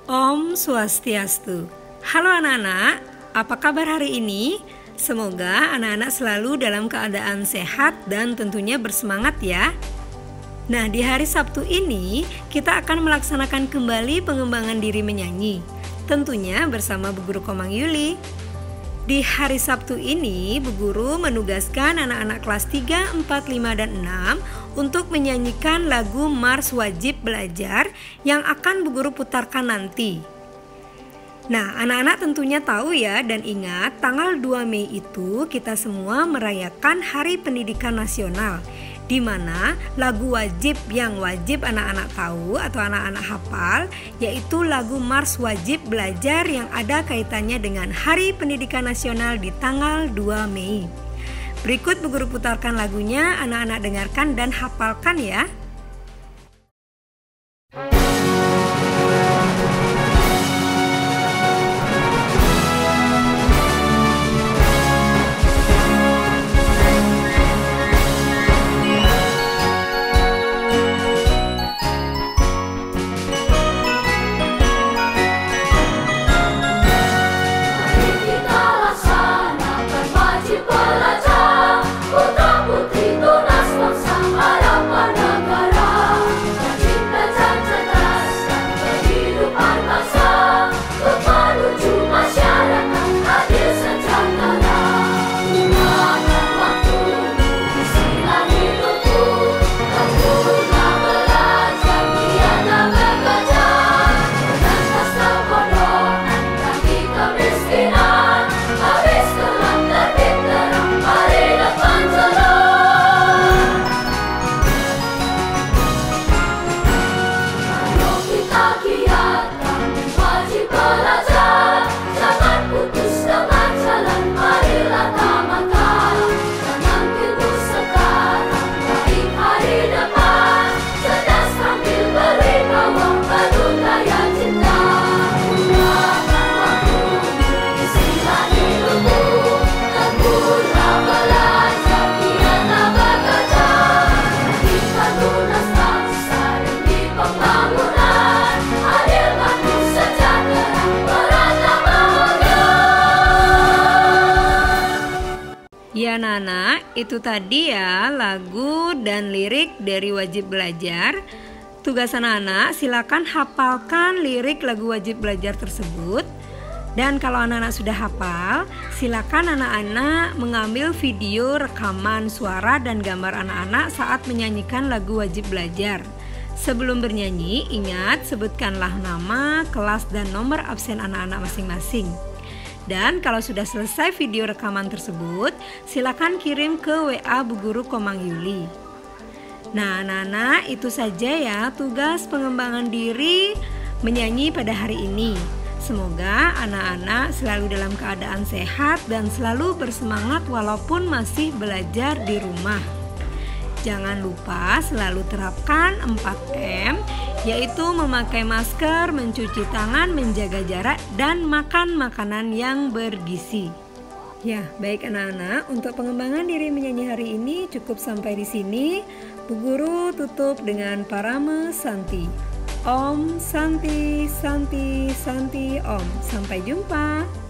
Om Swastiastu. Halo anak-anak, apa kabar hari ini? Semoga anak-anak selalu dalam keadaan sehat dan tentunya bersemangat ya. Nah, di hari Sabtu ini kita akan melaksanakan kembali pengembangan diri menyanyi, tentunya bersama Bu Guru Komang Yuli. Di hari Sabtu ini, Bu Guru menugaskan anak-anak kelas 3, 4, 5, dan 6 untuk menyanyikan lagu Mars Wajib Belajar yang akan Bu Guru putarkan nanti. Nah, anak-anak tentunya tahu ya dan ingat tanggal 2 Mei itu kita semua merayakan Hari Pendidikan Nasional, di mana lagu wajib yang wajib anak-anak tahu atau anak-anak hafal yaitu lagu Mars Wajib Belajar yang ada kaitannya dengan Hari Pendidikan Nasional di tanggal 2 Mei. Berikut Bu Guru putarkan lagunya, anak-anak dengarkan dan hafalkan ya. Ya Nana, itu tadi ya lagu dan lirik dari Wajib Belajar. Tugas anak-anak silakan hafalkan lirik lagu Wajib Belajar tersebut. Dan kalau anak-anak sudah hafal, silakan anak-anak mengambil video rekaman suara dan gambar anak-anak saat menyanyikan lagu Wajib Belajar. Sebelum bernyanyi, ingat sebutkanlah nama, kelas, dan nomor absen anak-anak masing-masing. Dan kalau sudah selesai video rekaman tersebut, silakan kirim ke WA Bu Guru Komang Yuli. Nah, anak-anak, itu saja ya tugas pengembangan diri menyanyi pada hari ini. Semoga anak-anak selalu dalam keadaan sehat dan selalu bersemangat walaupun masih belajar di rumah. Jangan lupa selalu terapkan 4M, yaitu memakai masker, mencuci tangan, menjaga jarak, dan makan makanan yang bergizi. Ya, baik anak-anak, untuk pengembangan diri menyanyi hari ini cukup sampai di sini. Bu Guru tutup dengan Parama Santi. Om Santi, Santi, Santi, Om. Sampai jumpa.